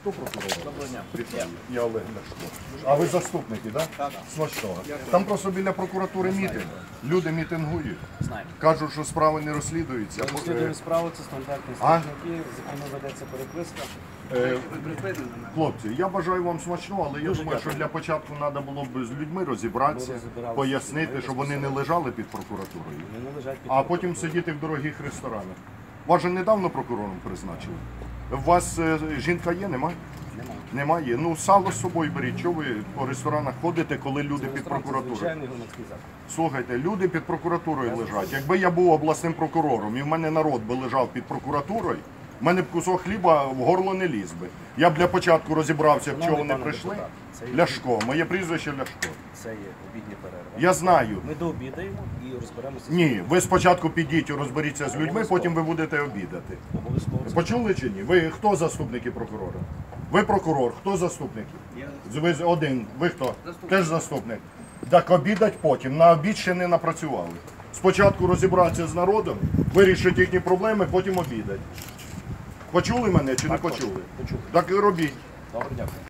Хто прокурор? Доброго дня. Вітаю. Я Олег Ляшко. А ви заступники, так? Так. Смачного. Там просто біля прокуратури мітинг. Люди мітингують. Знаємо. Кажуть, що справи не розслідуються. Розслідуємо справу, це стандартні А? статті, з якими ведеться переписка. Хлопці, я бажаю вам смачного, але я думаю, що для початку треба було б з людьми розібратися, Ми розбиралися. пояснити, щоб вони не лежали під прокуратурою, Вони не лежать під а потім сидіти в дорогих ресторанах. Вас же недавно прокурором призначили. У вас жінка є, немає? Немає. Немає. Ну, сало з собою беріть. Чого ви по ресторанах ходите, коли люди під прокуратурою? Звичайний громадський заклад. Слухайте, люди під прокуратурою лежать. Якби я був обласним прокурором і в мене народ би лежав під прокуратурою, в мене б кусок хліба в горло не ліз би. Я б для початку розібрався, в чого вони пане прийшли. депутат, це є- Ляшко, моє прізвище Ляшко. Це є обідня перерва. Я знаю. Ми дообідаємо і розберемося. Ні, ви спочатку підіть і розберіться з людьми, потім ви будете обідати. Обов'язково. це Почули чи ні? Ви хто заступники прокурора? Ви прокурор, хто заступники? Ви один. Ви хто? Теж заступник. Так обідать потім. На обід ще не напрацювали. Спочатку розібратися з народом, вирішити їхні проблеми, потім обідать. Почули мене чи не почули? Почули. Так і робіть. Добре, дякую.